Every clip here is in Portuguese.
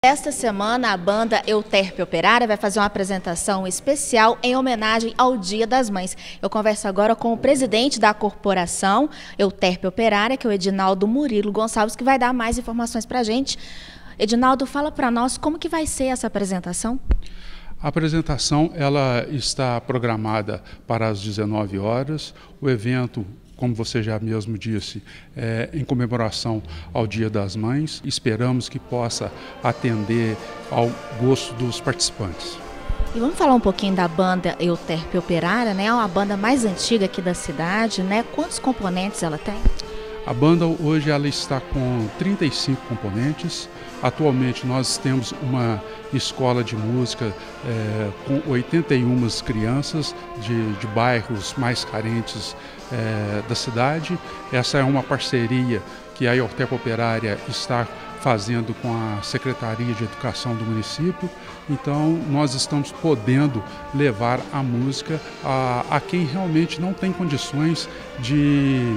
Esta semana, a banda Euterpe Operária vai fazer uma apresentação especial em homenagem ao Dia das Mães. Eu converso agora com o presidente da corporação Euterpe Operária, que é o Edinaldo Murilo Gonçalves, que vai dar mais informações para a gente. Edinaldo, fala para nós como que vai ser essa apresentação. A apresentação ela está programada para as 19 horas. O evento, como você já mesmo disse, é em comemoração ao Dia das Mães. Esperamos que possa atender ao gosto dos participantes. E vamos falar um pouquinho da banda Euterpe Operária, né? É uma banda mais antiga aqui da cidade, né? Quantos componentes ela tem? A banda hoje ela está com 35 componentes. Atualmente nós temos uma escola de música com 81 crianças de bairros mais carentes da cidade. Essa é uma parceria que a Euterpe Operária está fazendo com a Secretaria de Educação do município. Então nós estamos podendo levar a música a quem realmente não tem condições de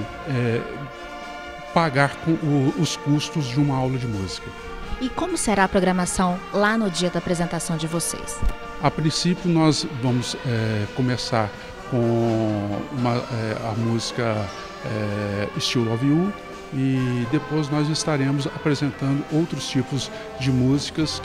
pagar os custos de uma aula de música. E como será a programação lá no dia da apresentação de vocês? A princípio nós vamos começar com a música Still Love You, e depois nós estaremos apresentando outros tipos de músicas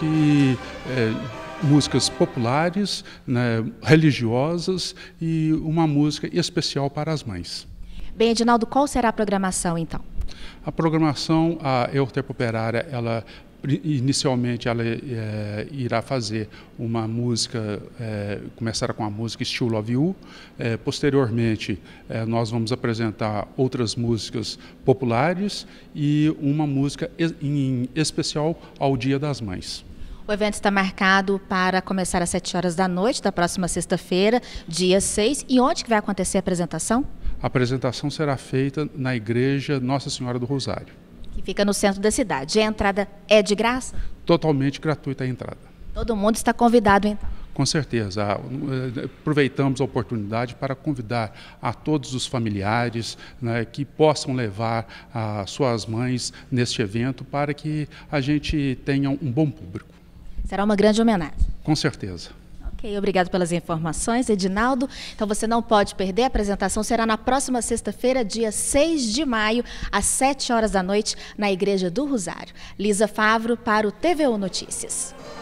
músicas populares, né, religiosas, e uma música especial para as mães. Bem, Edinaldo, qual será a programação então? A programação, a Euterpe Operária, inicialmente ela irá fazer uma música, começará com a música Still Love You. Posteriormente, nós vamos apresentar outras músicas populares e uma música em especial ao Dia das Mães. O evento está marcado para começar às 7 horas da noite da próxima sexta-feira, dia 6. E onde que vai acontecer a apresentação? A apresentação será feita na Igreja Nossa Senhora do Rosário, que fica no centro da cidade. E a entrada é de graça? Totalmente gratuita a entrada. Todo mundo está convidado, então? Com certeza. Aproveitamos a oportunidade para convidar a todos os familiares, né, que possam levar as suas mães neste evento para que a gente tenha um bom público. Será uma grande homenagem. Com certeza. Ok, obrigado pelas informações, Edinaldo. Então você não pode perder, a apresentação será na próxima sexta-feira, dia 6 de maio, às 7 horas da noite, na Igreja do Rosário. Lisa Favro para o TVU Notícias.